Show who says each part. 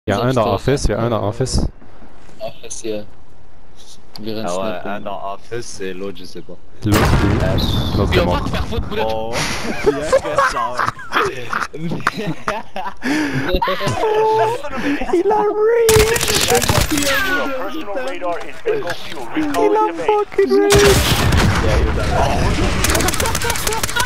Speaker 1: Il y a un dans Office, il y a un dans Office.
Speaker 2: Office, yeah.
Speaker 3: Ah ouais, un dans Office et l'autre, je sais pas.
Speaker 1: L'autre,
Speaker 2: Puis
Speaker 1: c'est
Speaker 2: on
Speaker 1: moi.
Speaker 2: va te faire foutre, Boulette.
Speaker 3: Oh, il y a que ça.
Speaker 1: Il a rage!
Speaker 4: Personal radar is Echo Fuel.
Speaker 1: Il a fucking rage!
Speaker 3: Yeah, you're done.